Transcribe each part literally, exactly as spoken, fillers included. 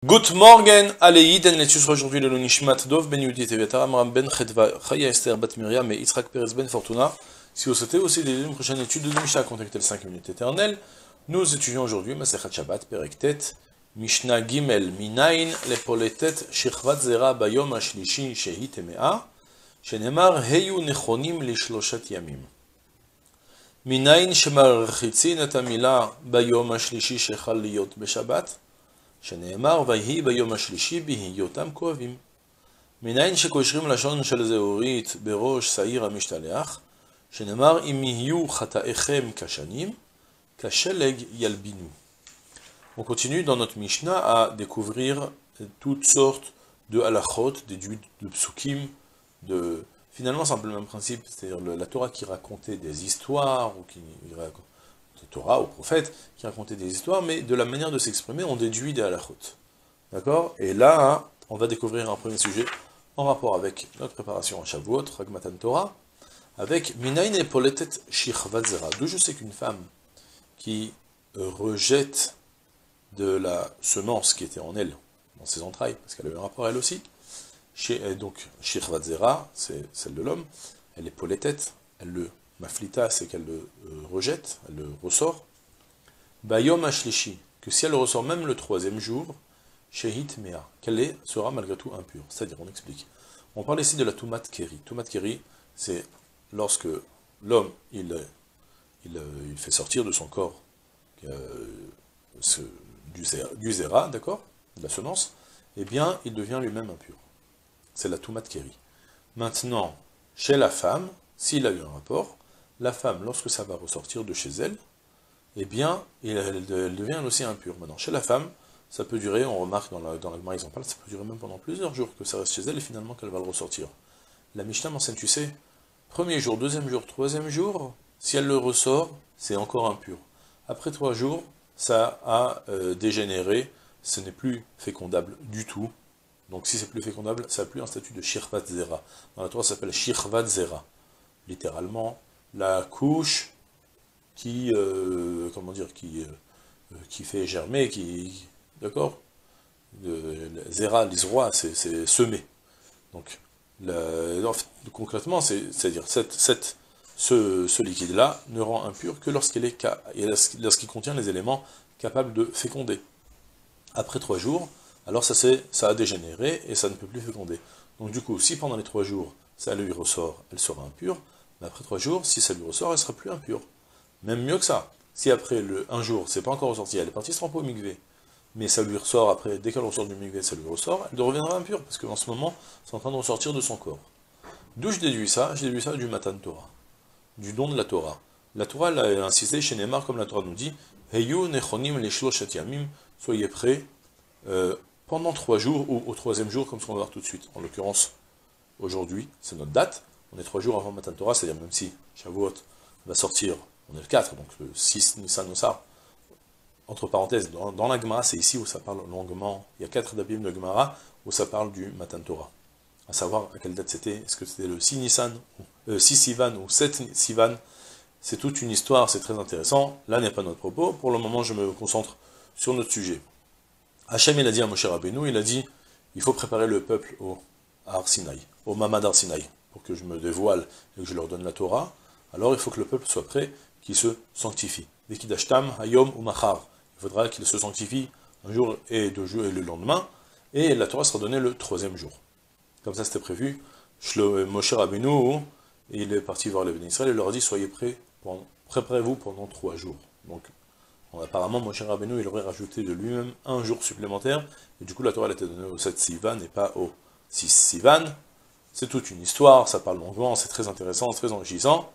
Good morning, allez, Iden, les tusres aujourd'hui le Nishmat Dov, Ben Yudit et Amram Ben Chedva, Chaya Esther Bat Miriam et Yitzhak Perez Ben Fortuna. Si vous souhaitez aussi des une prochaine étude de Mishnah, contactez le cinq minutes éternelles. Nous étudions aujourd'hui Masechat Shabbat, Perek Tet, Mishnah Gimel, Minayin, Lepoletet, Shechvat Zera, Bayom Ashlishi, Shehi Temea, Shenemar, Heyu Nechonim, Lishloshat Yamim. Minayin, Shemar Chitzin, Etamila, Bayom Ashlishi, Shechal Liot Beshabbat. שנאמר, ויהי ביום השלישי בהיותם כואבים. מניין שקושרים לשון של זהורית בראש שעיר המשתלח, שנאמר, אם יהיו חטאיכם כשנים, כשלג ילבינו. On continue dans notre Mishnah à découvrir toutes sortes de halachot, déduites de psukim, de... Finalement, c'est un peu le même principe, c'est-à-dire la Torah qui racontait des histoires, ou qui racontait Torah, au prophète, qui racontait des histoires, mais de la manière de s'exprimer, on déduit des halachot. D'accord? Et là, on va découvrir un premier sujet en rapport avec notre préparation à Shavuot, Ragmatan Torah, avec Minayin et Poletet Shechvat Zera. D'où je sais qu'une femme qui rejette de la semence qui était en elle, dans ses entrailles, parce qu'elle a eu un rapport elle aussi, donc Shechvat Zera, c'est celle de l'homme, elle est Poletet, elle le Maflita, c'est qu'elle le euh, rejette, elle le ressort. Bayom Ashlishi, que si elle le ressort même le troisième jour, Shehit Mea, qu'elle est, sera malgré tout impure. C'est-à-dire, on explique. On parle ici de la Tumat Keri. Tumat Keri, c'est lorsque l'homme, il, il, il fait sortir de son corps euh, ce, du, du zera, d'accord, de la semence, eh bien, il devient lui-même impur. C'est la Tumat Keri. Maintenant, chez la femme, s'il a eu un rapport, la femme, lorsque ça va ressortir de chez elle, eh bien, elle, elle devient elle aussi impure. Maintenant, chez la femme, ça peut durer, on remarque dans la dans la Gemara, ils en parlent, ça peut durer même pendant plusieurs jours que ça reste chez elle et finalement qu'elle va le ressortir. La Mishnah m'enseigne, tu sais, premier jour, deuxième jour, troisième jour, si elle le ressort, c'est encore impur. Après trois jours, ça a euh, dégénéré, ce n'est plus fécondable du tout. Donc si c'est plus fécondable, ça n'a plus un statut de Shechvat Zera. Dans la Torah, ça s'appelle Shechvat Zera. Littéralement, la couche qui, euh, comment dire, qui, euh, qui fait germer, qui, d'accord, Zera, l'Isroi, c'est semer. Donc, la, en fait, concrètement, c'est-à-dire, cette, cette, ce, ce liquide-là ne rend impur que lorsqu'il est, lorsqu'il contient les éléments capables de féconder. Après trois jours, alors ça, ça a dégénéré et ça ne peut plus féconder. Donc du coup, si pendant les trois jours, ça lui ressort, elle sera impure, mais après trois jours, si ça lui ressort, elle sera plus impure. Même mieux que ça. Si après le un jour, c'est pas encore ressorti, elle est partie se tremper au mikvé, mais ça lui ressort après, dès qu'elle ressort du mikvé, ça lui ressort, elle reviendra impure, parce qu'en ce moment, c'est en train de ressortir de son corps. D'où je déduis ça? Je déduis ça du Matan Torah, du don de la Torah. La Torah, elle a insisté chez Neymar, comme la Torah nous dit, Heyu nechonim leshloshat yamim, soyez prêts euh, pendant trois jours, ou au troisième jour, comme ce qu'on va voir tout de suite. En l'occurrence, aujourd'hui, c'est notre date. On est trois jours avant Matan Torah, c'est-à-dire même si Shavuot va sortir, on est le quatre, donc le six Nissan Nosar, entre parenthèses, dans, dans la Gemara, c'est ici où ça parle longuement, il y a quatre d'abim de Gemara où ça parle du Matan Torah. À savoir à quelle date c'était, est-ce que c'était le six Nissan, euh, six Sivan ou sept Sivan, c'est toute une histoire, c'est très intéressant. Là n'est pas notre propos, pour le moment je me concentre sur notre sujet. Hachem il a dit à Moshe Rabbeinu, il a dit, il faut préparer le peuple au Har Sinaï, au Mamad Har Sinaï, pour que je me dévoile et que je leur donne la Torah, alors il faut que le peuple soit prêt, qu'il se sanctifie. Vekidashtam, Hayom ou Machar. Il faudra qu'il se sanctifie un jour et deux jours et le lendemain, et la Torah sera donnée le troisième jour. Comme ça c'était prévu. Moshe Rabbeinu, il est parti voir les Béné Israël et leur a dit, soyez prêts, préparez-vous pendant trois jours. Donc, apparemment, Moshe Rabbeinu, il aurait rajouté de lui-même un jour supplémentaire, et du coup la Torah elle était donnée au sept Sivan et pas au six Sivan. C'est toute une histoire, ça parle longuement, c'est très intéressant, très enrichissant.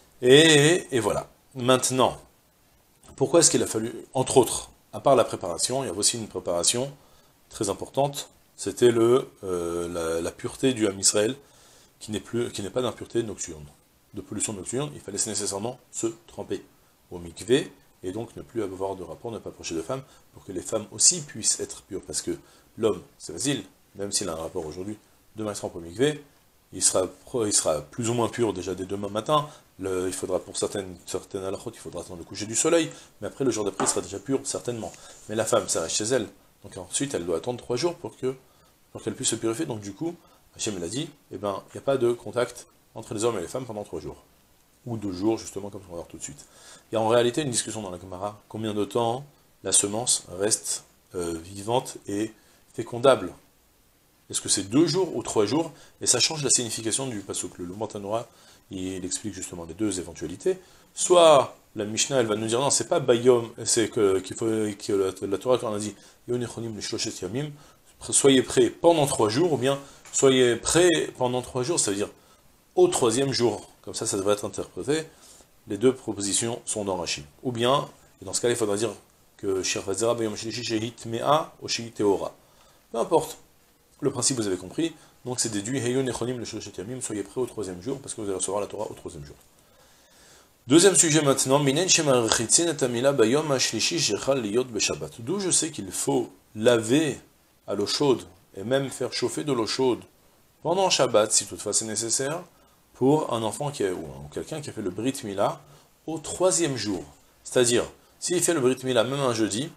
Et, et voilà. Maintenant, pourquoi est-ce qu'il a fallu, entre autres, à part la préparation, il y avait aussi une préparation très importante, c'était le euh, la, la pureté du Ham Israël, qui n'est plus, qui n'est pas d'impureté nocturne, de pollution nocturne. Il fallait nécessairement se tremper au mikvé, et donc ne plus avoir de rapport, ne pas approcher de femmes, pour que les femmes aussi puissent être pures, parce que l'homme, c'est facile, même s'il a un rapport aujourd'hui, demain il se trempe au mikvé, il sera, il sera plus ou moins pur déjà dès demain matin, le, il faudra pour certaines, certaines halachot, il faudra attendre le coucher du soleil, mais après le jour d'après il sera déjà pur, certainement. Mais la femme, ça reste chez elle, Donc ensuite, elle doit attendre trois jours pour que pour qu'elle puisse se purifier. Donc du coup, Hachem l'a dit, eh ben, il n'y a pas de contact entre les hommes et les femmes pendant trois jours. Ou deux jours, justement, comme on va voir tout de suite. Il y a en réalité une discussion dans la Gemara, combien de temps la semence reste euh, vivante et fécondable. Est-ce que c'est deux jours ou trois jours? Et ça change la signification du pasuk. Le Montanora, il explique justement les deux éventualités. Soit la Mishnah, elle va nous dire non, c'est pas Bayom, c'est que qu'il faut que la, la Torah, quand on a dit Yonechonim le Shloshet Yamim, soyez prêts pendant trois jours, ou bien soyez prêts pendant trois jours, ça veut dire au troisième jour. Comme ça, ça devrait être interprété. Les deux propositions sont dans Rashi. Ou bien, et dans ce cas-là, il faudra dire que Shirvazera Bayom Shlishi Shehit Mea o Shehit Teora. Peu importe. Le principe, vous avez compris. Donc c'est déduit Heyo Nechonim le Shloshet Yamim, soyez prêts au troisième jour, parce que vous allez recevoir la Torah au troisième jour. Deuxième sujet maintenant, Minen Shemarichitzin et Amila Bayom Shlishi Shechal Liyot Beshabbat. D'où je sais qu'il faut laver à l'eau chaude, et même faire chauffer de l'eau chaude pendant Shabbat, si toutefois c'est nécessaire, pour un enfant qui a, ou quelqu'un qui a fait le Brit Mila au troisième jour. C'est-à-dire, s'il fait le Brit Mila même un jeudi,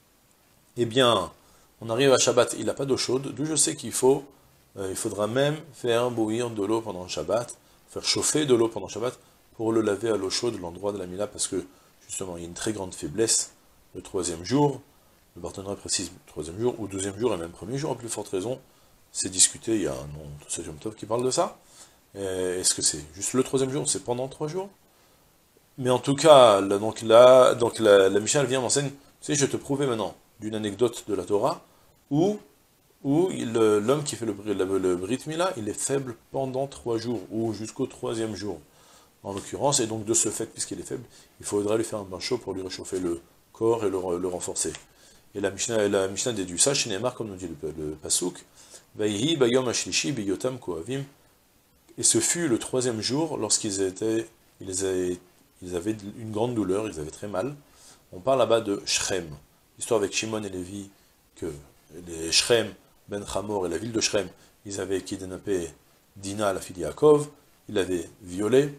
eh bien, on arrive à Shabbat, il n'a pas d'eau chaude, d'où je sais qu'il faut, euh, il faudra même faire bouillir de l'eau pendant Shabbat, faire chauffer de l'eau pendant Shabbat, pour le laver à l'eau chaude, l'endroit de la Mila, parce que, justement, il y a une très grande faiblesse le troisième jour. Le Barthénois précise troisième jour, ou deuxième jour, et même premier jour, à plus forte raison, c'est discuté, il y a un nom de Sadium Tov qui parle de ça. Est-ce que c'est juste le troisième jour, c'est pendant trois jours? Mais en tout cas, là, donc là, donc la, la Mishnah vient m'enseigne, tu sais, je vais te prouver maintenant d'une anecdote de la Torah, où, où l'homme qui fait le, le, le Brit Mila, il est faible pendant trois jours, ou jusqu'au troisième jour, en l'occurrence, et donc de ce fait, puisqu'il est faible, il faudra lui faire un bain chaud pour lui réchauffer le corps et le, le renforcer. Et la Mishnah, la Mishnah déduit ça, chez Neymar, comme nous dit le, le Pasuk, Vayhi bayom ashlishi biyotam koavim. Et ce fut le troisième jour, lorsqu'ils étaient, ils avaient, ils avaient une grande douleur, ils avaient très mal. On parle là-bas de Shrem, l'histoire avec Shimon et Lévi, que les Shrem, Ben Hamor et la ville de Shrem, ils avaient kidnappé Dina, la fille d'Yaakov, ils l'avaient violée,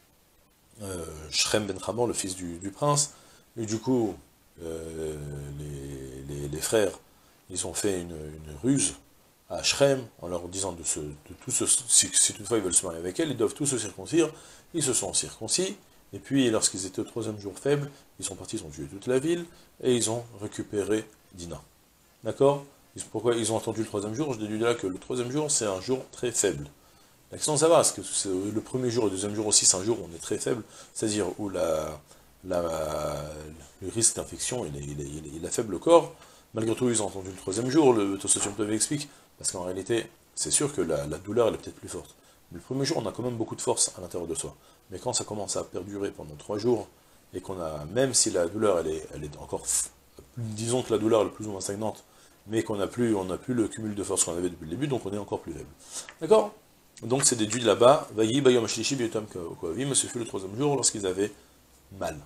euh, Shrem Ben Hamor, le fils du, du prince, et du coup, Euh, les, les, les frères, ils ont fait une, une ruse à Shrem, en leur disant de, se, de tout se, si, si toutefois ils veulent se marier avec elle, ils doivent tous se circoncire. Ils se sont circoncis, et puis lorsqu'ils étaient au troisième jour faible, ils sont partis, ils ont tué toute la ville, et ils ont récupéré Dina. D'accord? Pourquoi ils ont attendu le troisième jour? Je déduis de là que le troisième jour, c'est un jour très faible. La question de savoir, est-ce que c'est le premier jour et le deuxième jour aussi, c'est un jour où on est très faible, c'est-à-dire où la... La, le risque d'infection, il, il, il, il affaible le corps. Malgré tout, ils ont entendu le troisième jour, le Tosfot Yom Tov explique, parce qu'en réalité, c'est sûr que la, la douleur, elle est peut-être plus forte. Mais le premier jour, on a quand même beaucoup de force à l'intérieur de soi. Mais quand ça commence à perdurer pendant trois jours, et qu'on a, même si la douleur, elle est, elle est encore, disons que la douleur est plus ou moins stagnante, mais qu'on n'a plus, on n'a plus le cumul de force qu'on avait depuis le début, donc on est encore plus faible. D'accord? Donc c'est déduit là-bas, Vayi bayom ashlishi biyotam koavim, ce fut le troisième jour lorsqu'ils avaient mal.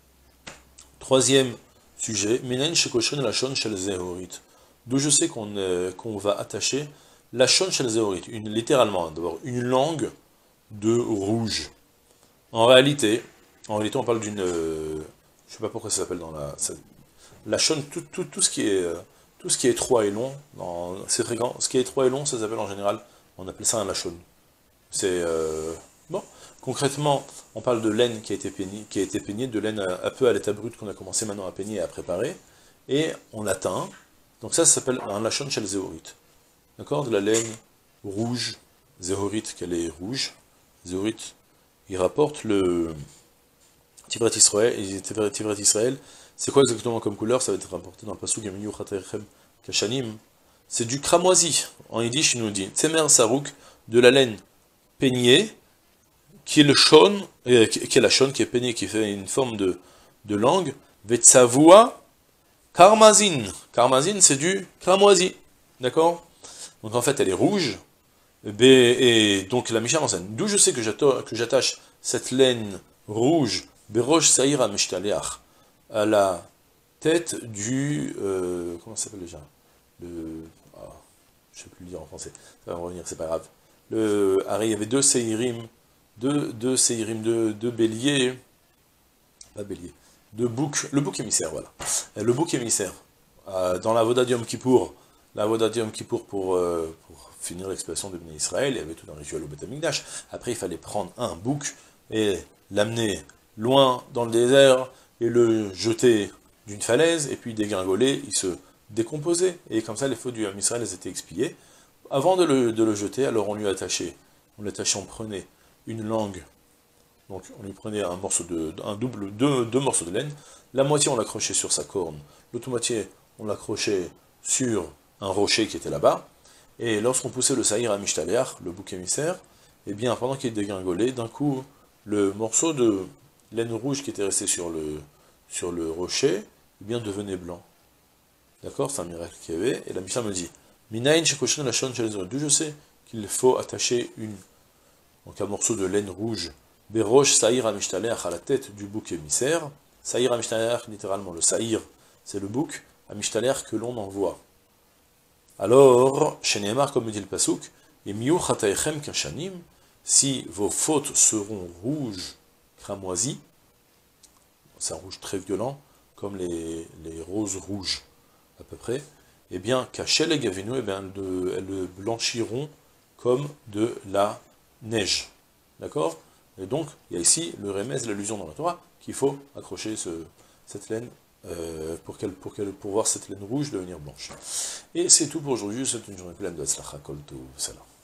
Troisième sujet, Minen shekoshren lachon shel zehorit. D'où je sais qu'on euh, qu'on va attacher lachon shel zehorit, une, littéralement, d'abord, une langue de rouge. En réalité, en réalité, on parle d'une, euh, je sais pas pourquoi ça s'appelle dans la, ça, lachon, tout, tout, tout ce qui est, euh, tout ce qui est étroit et long, c'est fréquent. Ce qui est étroit et long, ça s'appelle en général, on appelle ça un lachon. C'est euh, bon. Concrètement, on parle de laine qui a été peignée, qui a été peignée de laine un peu à l'état brut qu'on a commencé maintenant à peigner et à préparer, et on l'atteint. Donc ça, ça s'appelle un lachon shel zehorit. D'accord? De la laine rouge, zehorit, qu'elle est rouge. Zehorit, il rapporte le Tivret Israël. Tivret Israël, c'est quoi exactement comme couleur? Ça va être rapporté dans le pasuk Yaminu Chaterchem Kashanim. C'est du cramoisi. En yiddish, il nous dit Tsemer Sarouk, de la laine peignée, qui est le shon, euh, qui est la shon, qui est peignée, qui fait une forme de, de langue, vetsavoua karmazin. Karmazin, c'est du cramoisi. D'accord? Donc en fait, elle est rouge, et donc la Mishnah m'enseigne. D'où je sais que j'attache cette laine rouge, berosh saïra mishtaleach, à la tête du... Euh, comment ça s'appelle déjà? Le... Ah, je ne sais plus le dire en français, ça va me revenir, c'est pas grave. Le, alors, il y avait deux séirim, deux, deux séirim, deux, deux béliers, pas béliers, deux boucs, le bouc émissaire, voilà. Le bouc émissaire, euh, dans la Voda d'Yom Kippour, la Voda d'Yom Kippour pour, euh, pour finir l'expiation de Bnei Israël, il y avait tout un rituel au Beth Amikdash. Après, il fallait prendre un bouc et l'amener loin dans le désert et le jeter d'une falaise, et puis dégringoler, il se décomposait. Et comme ça, les fautes du Ham Israël étaient expiées. Avant de le, de le jeter, alors on lui attachait, on l'attachait, on prenait une langue, donc on lui prenait un morceau de, un double, deux, deux morceaux de laine, la moitié on l'accrochait sur sa corne, l'autre moitié on l'accrochait sur un rocher qui était là-bas, et lorsqu'on poussait le saïr à Mishtaleach, le bouc émissaire, et bien pendant qu'il dégringolait, d'un coup, le morceau de laine rouge qui était resté sur le, sur le rocher, eh bien devenait blanc. D'accord? C'est un miracle qu'il y avait, et la Mishnah me dit, Minayin shekoshen la shon shel d'où je sais qu'il faut attacher une, donc un morceau de laine rouge, berosh saïr amishtalech, à la tête du bouc émissaire. Saïr amishtalech, littéralement, le saïr, c'est le bouc, amishtalech que l'on envoie. Alors, chez Nehemar, comme dit le Pasuk, et miou chataechem kashanim, si vos fautes seront rouges, cramoisies, c'est un rouge très violent, comme les, les roses rouges, à peu près, eh bien, Kachel et Gavinu, eh bien, elles, de, elles le blanchiront comme de la neige. D'accord? Et donc, il y a ici le remez, l'allusion dans la Torah, qu'il faut accrocher ce, cette laine, euh, pour, qu'elle, pour, qu'elle, pour voir cette laine rouge devenir blanche. Et c'est tout pour aujourd'hui, c'est une journée pleine de Tzlacha Kol Tov, salam.